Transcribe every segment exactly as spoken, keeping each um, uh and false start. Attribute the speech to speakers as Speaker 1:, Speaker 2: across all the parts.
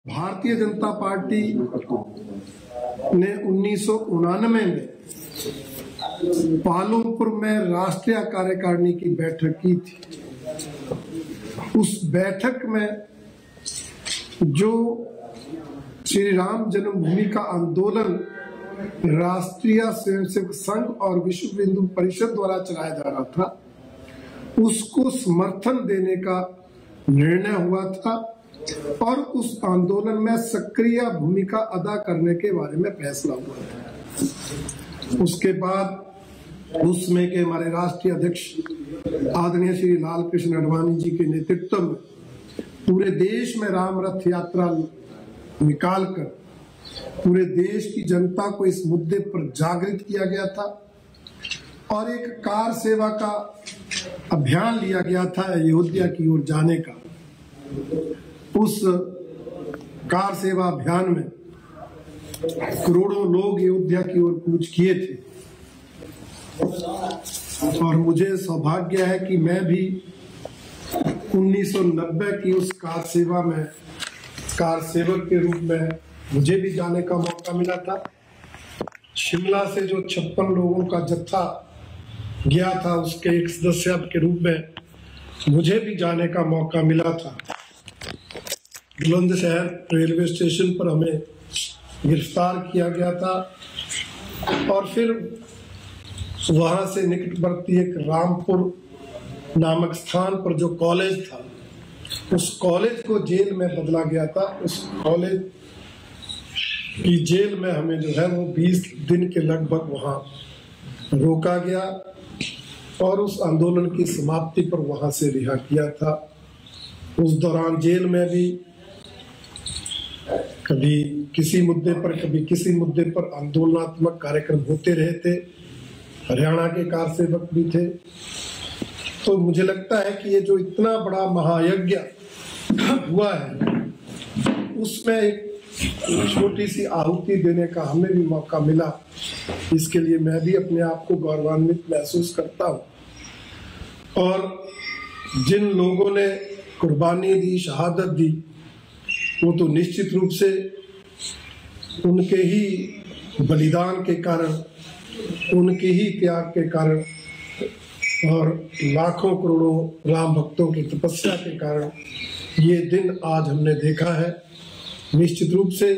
Speaker 1: Bharatiya Janata party ने उन्नीस सौ उनानवे में पालमपुर में राष्ट्रीय कार्यकारिणी की बैठक की थी। उस बैठक में जो श्री राम जन्मभूमि का आंदोलन राष्ट्रीय स्वयंसेवक संघ और विश्व हिंदू परिषद द्वारा चलाया जा रहा था, उसको समर्थन देने का निर्णय हुआ था और उस आंदोलन में सक्रिय भूमिका अदा करने के बारे में फैसला हुआ था। उसके बाद उसमें के हमारे राष्ट्रीय अध्यक्ष आदरणीय श्री लाल कृष्ण आडवाणी जी के नेतृत्व में पूरे देश में राम रथ यात्रा निकालकर पूरे देश की जनता को इस मुद्दे पर जागृत किया गया था और एक कार सेवा का अभियान लिया गया था अयोध्या की ओर जाने का। उस कार सेवा अभियान में करोड़ों लोग अयोध्या की ओर कूच किए थे और मुझे सौभाग्य है कि मैं भी उन्नीस सौ नब्बे की उस कार सेवा में कार सेवक के रूप में मुझे भी जाने का मौका मिला था। शिमला से जो छप्पन लोगों का जत्था गया था उसके एक सदस्य के रूप में मुझे भी जाने का मौका मिला था। बुलंदशहर रेलवे स्टेशन पर हमें गिरफ्तार किया गया था और फिर वहां से निकटवर्ती एक रामपुर नामक स्थान पर जो कॉलेज था उस कॉलेज को जेल में बदला गया था। उस कॉलेज की जेल में हमें जो है वो बीस दिन के लगभग वहां रोका गया और उस आंदोलन की समाप्ति पर वहां से रिहा किया था। उस दौरान जेल में भी कभी किसी मुद्दे पर कभी किसी मुद्दे पर आंदोलनात्मक कार्यक्रम होते रहे थे। हरियाणा के कार सेवक भी थे। तो मुझे लगता है कि ये जो इतना बड़ा महायज्ञ हुआ है उसमें एक छोटी सी आहुति देने का हमें भी मौका मिला। इसके लिए मैं भी अपने आप को गौरवान्वित महसूस करता हूँ और जिन लोगों ने कुर्बानी दी, शहादत दी, वो तो निश्चित रूप से उनके ही बलिदान के कारण, उनके ही त्याग के कारण और लाखों करोड़ों राम भक्तों की तपस्या के कारण ये दिन आज हमने देखा है। निश्चित रूप से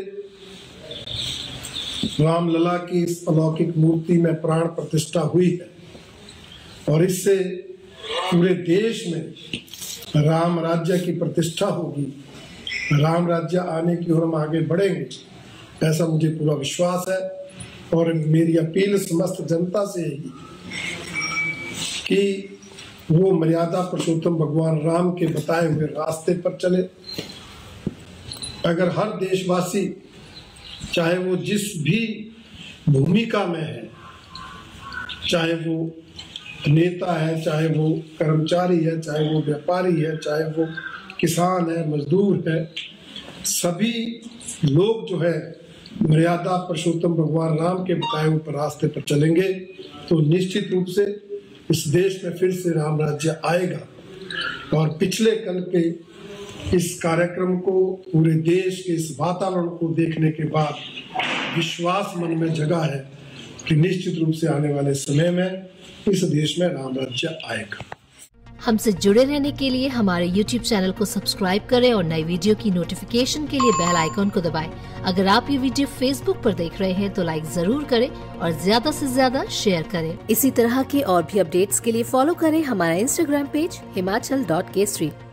Speaker 1: रामलला की इस अलौकिक मूर्ति में प्राण प्रतिष्ठा हुई है और इससे पूरे देश में राम राज्य की प्रतिष्ठा होगी, राम राज्य आने की ओर हम आगे बढ़ेंगे, ऐसा मुझे पूरा विश्वास है। और मेरी अपील समस्त जनता से है कि वो मर्यादा पुरुषोत्तम भगवान राम के बताए हुए रास्ते पर चले। अगर हर देशवासी, चाहे वो जिस भी भूमिका में है, चाहे वो नेता है, चाहे वो कर्मचारी है, चाहे वो व्यापारी है, चाहे वो किसान है, मजदूर है, सभी लोग जो है मर्यादा पुरुषोत्तम भगवान राम के बताए हुए रास्ते पर चलेंगे तो निश्चित रूप से इस देश में फिर से राम राज्य आएगा। और पिछले कल के इस कार्यक्रम को, पूरे देश के इस वातावरण को देखने के बाद विश्वास मन में जगा है कि निश्चित रूप से आने वाले समय में इस देश में राम राज्य आएगा।
Speaker 2: हमसे जुड़े रहने के लिए हमारे यूट्यूब चैनल को सब्सक्राइब करें और नई वीडियो की नोटिफिकेशन के लिए बेल आइकॉन को दबाएं। अगर आप ये वीडियो फेसबुक पर देख रहे हैं तो लाइक जरूर करें और ज्यादा से ज्यादा शेयर करें। इसी तरह के और भी अपडेट्स के लिए फॉलो करें हमारा Instagram page Himachal dot Kesari.